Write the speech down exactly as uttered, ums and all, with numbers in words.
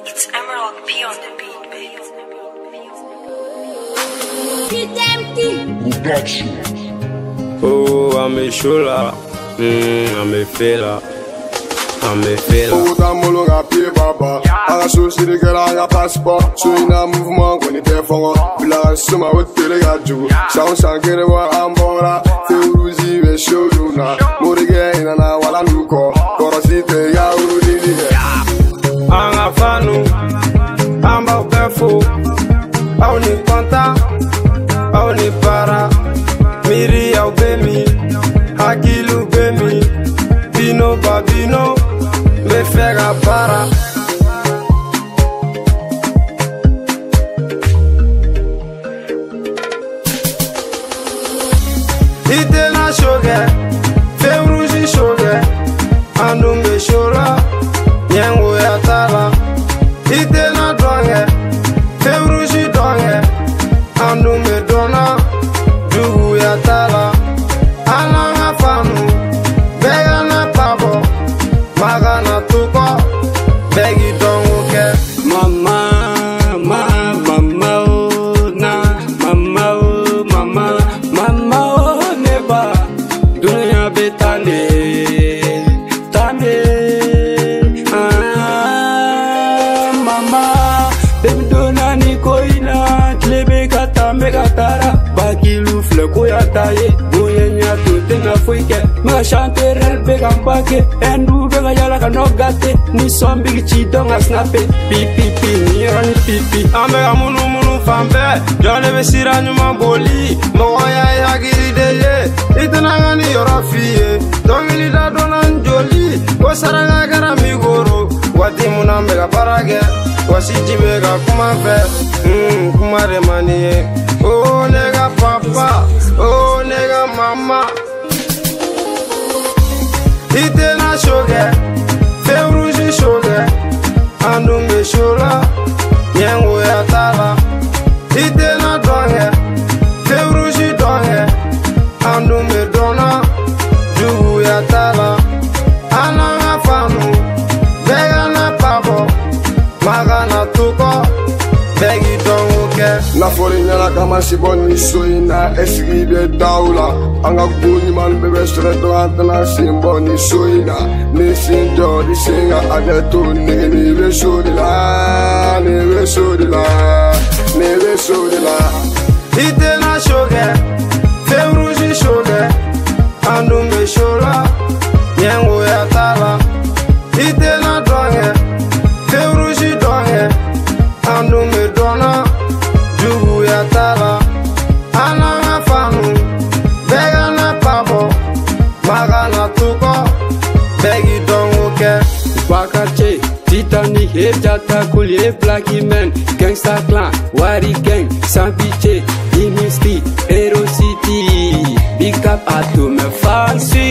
It's Emerald P on the beat, baby. Oh, I'm a shola, mm, I'm a fella, I'm a fella. Oh, t'as mon long à pied, papa. À la chose, c'est de que là, y'a passeport. Sur un mouvement qu'on était fort. Puis là, sur ma route, t'es les gars, du coup. Ça, on s'en guérit, voir en bord là. T'es rougi, mais chaud, y'en Mourigué, y'en a, voilà, nous, quoi. Corosité, y'a, ou, lili, Anga fanu, amba befo, au ni konta, au ni para, miri au bemi, hakilu bemi, bino babino, me fega para. Ite na shoge, fem rougi shoge, anu me shola. Nyango ya tala, ite na donge, fevruji donge, anu me dona, dugu ya tala, ananga fanu, bega na pabo, maga na tuko, begi dongo ke. Mama, mama, mama oh na, mama oh, mama, mama oh neba, dunia betane, tane. Bakilu fleko ya taye, boye nya tote na foike. Mega chante rel bega mbake, endu bega yala ka nogate. Ni sombi chi donga snape, pipi pi ni rani pipi. Amega munu munu fambe, jone be sira nyuma boli. Moya ya giri deye, itana ngani yora fiye. Dongili da donan joli, wasaranga gara migoro. Wati muna mega parage, wasiji mega kumafe, hmm kumare maniye. Oh nigga papa, oh nigga mama. Ite na shoge, fevruji shoge, anu me shola, nyango ya tala. Ite na donge, fevruji donge, anu me dona, dugu ya tala. Ananga fanu, bega na pabo, maga na tuko, begi dongo ke. Na fori nyala kama si boni soina esigi be daula anga guni man be restaurant na simboni soina ni sinjo di singa adeto ni ni be sodila ni be sodila ni be sodila. Ite na shoge, fevruji shoge, anu me shola, nyango ya tala. Ite na donge, fevruji donge, anu me dona. Dugu ya tala, ananga fanu, bega na pabo, maga na tuko, begi dongo ke. Bakache, Titanic, hip jata kuli, Blacky Man, Gangsta Clan, Wari Gang, Sampiche, Dynasty, Hero City. Big up à tous mes fans.